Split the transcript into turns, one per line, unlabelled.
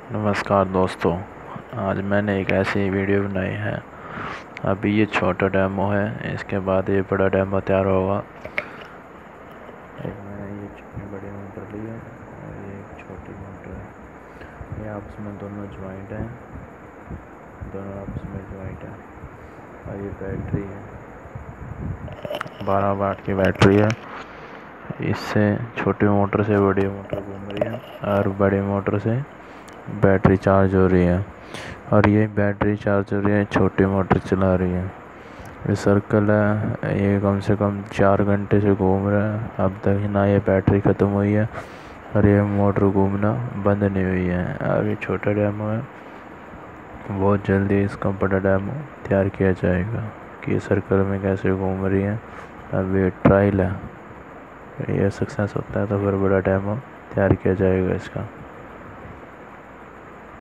नमस्कार दोस्तों, आज मैंने एक ऐसी वीडियो बनाई है। अभी ये छोटा डेमो है, इसके बाद ये बड़ा डेमो तैयार होगा। एक मैंने ये बड़ी मोटर ली है और ये एक छोटी मोटर है। ये आपस में दोनों ज्वाइंट हैं, दोनों आपस में ज्वाइंट है। और ये बैटरी है, 12 वाट की बैटरी है। इससे छोटी मोटर से बड़ी मोटर घूम रही है और बड़ी मोटर से बैटरी चार्ज हो रही है। और ये बैटरी चार्ज हो रही है, छोटी मोटर चला रही है। ये सर्कल है, ये कम से कम 4 घंटे से घूम रहा है। अब तक ना ये बैटरी ख़त्म हुई है और ये मोटर घूमना बंद नहीं हुई है। अब ये छोटा डैमो है, बहुत जल्दी इसका बड़ा डैमो तैयार किया जाएगा कि ये सर्कल में कैसे घूम रही है। अब ये ट्रायल है, ये सक्सेस होता है तो फिर बड़ा डैमो तैयार किया जाएगा इसका।